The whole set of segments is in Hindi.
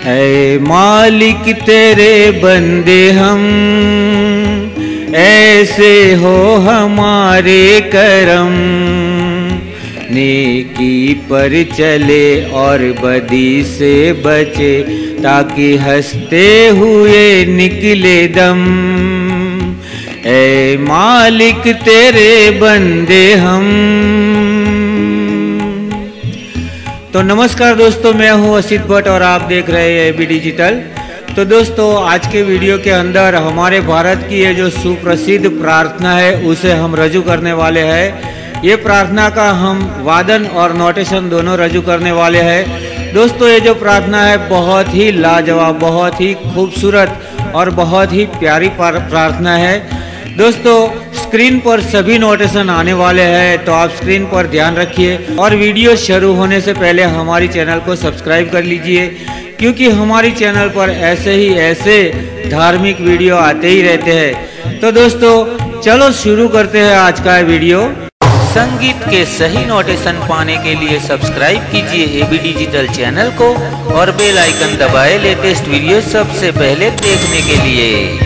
ऐ मालिक तेरे बंदे हम, ऐसे हो हमारे करम। नेकी पर चले और बदी से बचे, ताकि हंसते हुए निकले दम। ऐ मालिक तेरे बंदे हम। तो नमस्कार दोस्तों, मैं हूं असित भट्ट और आप देख रहे हैं एबी डिजिटल। तो दोस्तों, आज के वीडियो के अंदर हमारे भारत की ये जो सुप्रसिद्ध प्रार्थना है उसे हम रजू करने वाले हैं। ये प्रार्थना का हम वादन और नोटेशन दोनों रजू करने वाले हैं। दोस्तों, ये जो प्रार्थना है बहुत ही लाजवाब, बहुत ही खूबसूरत और बहुत ही प्यारी प्रार्थना है। दोस्तों, स्क्रीन पर सभी नोटेशन आने वाले हैं, तो आप स्क्रीन पर ध्यान रखिए और वीडियो शुरू होने से पहले हमारी चैनल को सब्सक्राइब कर लीजिए, क्योंकि हमारी चैनल पर ऐसे धार्मिक वीडियो आते ही रहते हैं। तो दोस्तों, चलो शुरू करते हैं आज का वीडियो। संगीत के सही नोटेशन पाने के लिए सब्सक्राइब कीजिए एबी डिजिटल चैनल को और बेल आइकन दबाए लेटेस्ट वीडियो सबसे पहले देखने के लिए।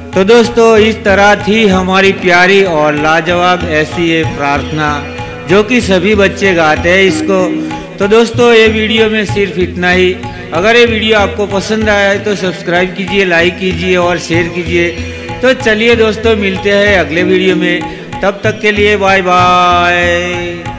तो दोस्तों इस तरह थी हमारी प्यारी और लाजवाब ऐसी ये प्रार्थना जो कि सभी बच्चे गाते हैं इसको। तो दोस्तों ये वीडियो में सिर्फ इतना ही। अगर ये वीडियो आपको पसंद आया है तो सब्सक्राइब कीजिए, लाइक कीजिए और शेयर कीजिए। तो चलिए दोस्तों मिलते हैं अगले वीडियो में, तब तक के लिए बाय बाय।